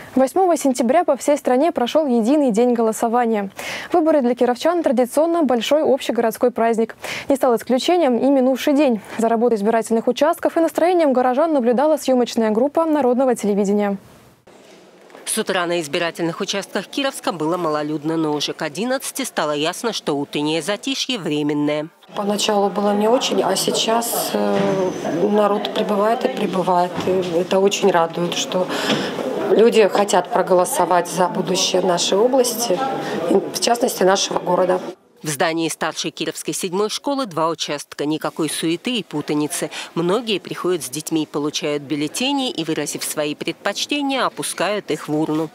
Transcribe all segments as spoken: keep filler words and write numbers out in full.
восьмого сентября по всей стране прошел единый день голосования. Выборы для кировчан традиционно большой общегородской праздник. Не стал исключением и минувший день. За работой избирательных участков и настроением горожан наблюдала съемочная группа Народного телевидения. С утра на избирательных участках Кировска было малолюдно, но уже к одиннадцати стало ясно, что утреннее затишье временное. Поначалу было не очень, а сейчас народ прибывает и прибывает. И это очень радует, что люди хотят проголосовать за будущее нашей области, в частности нашего города. В здании старшей Кировской седьмой школы два участка. Никакой суеты и путаницы. Многие приходят с детьми, получают бюллетени и, выразив свои предпочтения, опускают их в урну.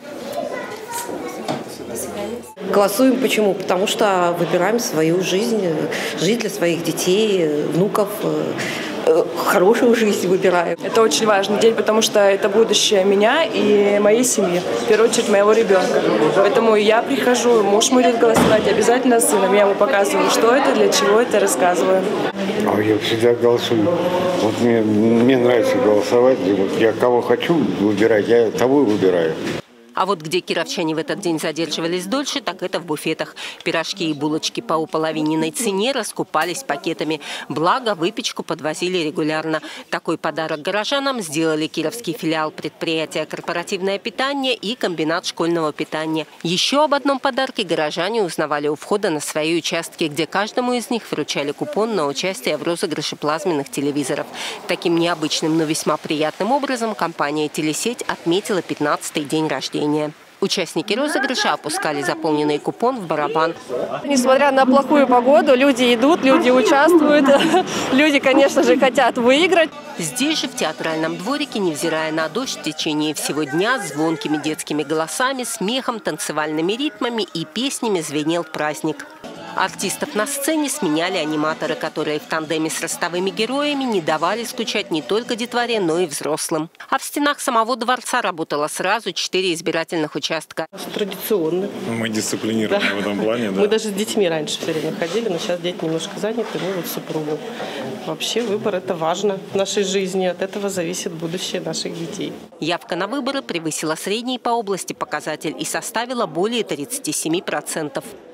Голосуем почему? Потому что выбираем свою жизнь, жизнь для своих детей, внуков. Хорошую жизнь выбираем. Это очень важный день, потому что это будущее меня и моей семьи, в первую очередь моего ребенка. Поэтому я прихожу, муж мой идет голосовать, обязательно с сыном. Я ему показываю, что это, для чего это, рассказываю. А я всегда голосую. Вот мне, мне нравится голосовать. Я кого хочу выбирать, я того и выбираю. А вот где кировчане в этот день задерживались дольше, так это в буфетах. Пирожки и булочки по уполовиненной цене раскупались пакетами. Благо, выпечку подвозили регулярно. Такой подарок горожанам сделали кировский филиал предприятия «Корпоративное питание» и комбинат школьного питания. Еще об одном подарке горожане узнавали у входа на свои участки, где каждому из них вручали купон на участие в розыгрыше плазменных телевизоров. Таким необычным, но весьма приятным образом компания «Телесеть» отметила пятнадцатый день рождения. Участники розыгрыша опускали заполненный купон в барабан. Несмотря на плохую погоду, люди идут, люди участвуют. Люди, конечно же, хотят выиграть. Здесь же, в театральном дворике, невзирая на дождь, в течение всего дня звонкими детскими голосами, смехом, танцевальными ритмами и песнями звенел праздник. Артистов на сцене сменяли аниматоры, которые в тандеме с ростовыми героями не давали скучать не только детворе, но и взрослым. А в стенах самого дворца работало сразу четыре избирательных участка. Традиционно. Мы дисциплинированы, да, в этом плане. Да. Мы даже с детьми раньше все время ходили, но сейчас дети немножко заняты, мы вот с супругом. Вообще выбор – это важно в нашей жизни, от этого зависит будущее наших детей. Явка на выборы превысила средний по области показатель и составила более тридцати семи процентов.